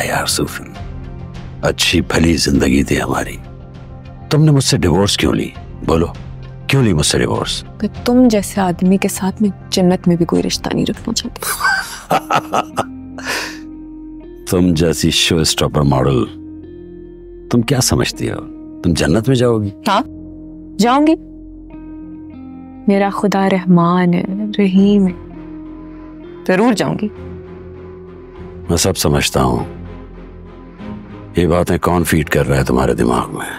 यार सूफी, अच्छी भली जिंदगी थी हमारी। तुमने मुझसे डिवोर्स क्यों ली? बोलो, क्यों ली मुझसे डिवोर्स? कि तुम जैसे आदमी के साथ मैं जन्नत में भी कोई रिश्ता नहीं रखना चाहती। तुम जैसी शो स्टॉपर मॉडल, तुम क्या समझती हो? तुम जन्नत में जाओगी? हाँ, जाऊंगी। मेरा खुदा रहमान है, रहीम है, जरूर जाऊंगी। मैं सब समझता हूं। ये बातें कौन फीड कर रहा है तुम्हारे दिमाग में?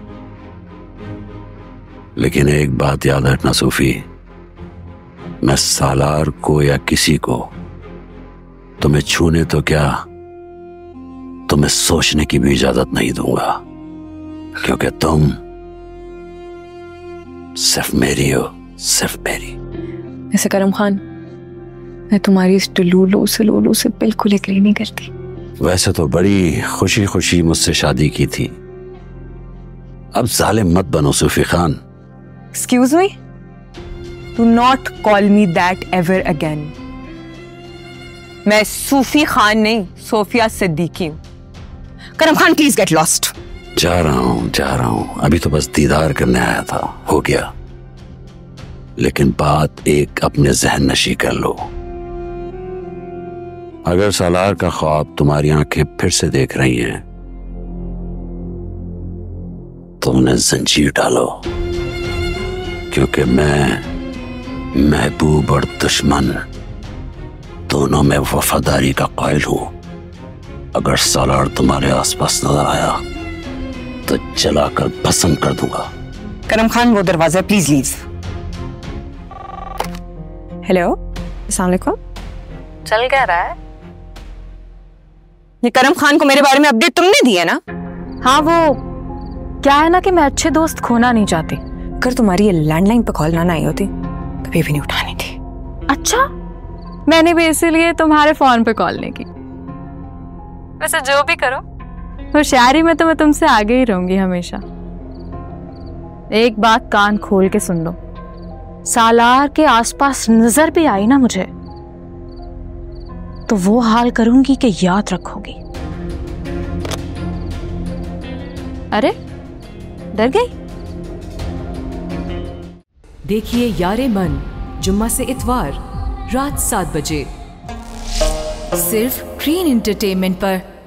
लेकिन एक बात याद रखना सूफी, मैं सालार को या किसी को तुम्हें छूने तो क्या, तुम्हें सोचने की भी इजाजत नहीं दूंगा, क्योंकि तुम सिर्फ मेरी हो, सिर्फ मेरी। ऐसे करम खान, मैं तुम्हारी इस डुलूलू सलूलू से बिल्कुल एग्री नहीं करती। वैसे तो बड़ी खुशी खुशी मुझसे शादी की थी, अब जालिम मत बनो सूफी Khan. Excuse me? Do not call me that ever again. मैं सूफी खान नहीं, सोफिया सिद्दीकी हूँ। करम खान, प्लीज गेट लॉस्ट। जा रहा हूँ, अभी तो बस दीदार करने आया था, हो गया। लेकिन बात एक अपने जहन नशी कर लो, अगर सालार का ख्वाब तुम्हारी आंखें फिर से देख रही हैं तो उन्हें जंजीर डालो, क्योंकि मैं महबूब और दुश्मन दोनों में वफादारी का कायल हूं। अगर सालार तुम्हारे आसपास नजर आया तो जलाकर भस्म कर दूंगा। करम खान, वो दरवाजा प्लीज लीव। हेलो, अस्सलाम वालेकुम। चल क्या रहा है? ये करम खान को मेरे बारे में अपडेट तुमने दी है ना? हाँ, वो क्या है ना कि मैं अच्छे दोस्त खोना नहीं चाहती। अगर तुम्हारी ये लैंडलाइन पे कॉल ना आई होती कभी भी नहीं उठानी थी। अच्छा, मैंने भी इसीलिए तुम्हारे फोन पे कॉल नहीं की। वैसे जो भी करो, होशियारी में तो मैं तुमसे आगे ही रहूंगी हमेशा। एक बात कान खोल के सुन लो, सालार के आसपास नजर भी आई ना मुझे तो वो हाल करूंगी कि याद रखोगी। अरे डर गई? देखिए यारे मन, जुम्मा से इतवार रात 7 बजे सिर्फ ग्रीन एंटरटेनमेंट पर।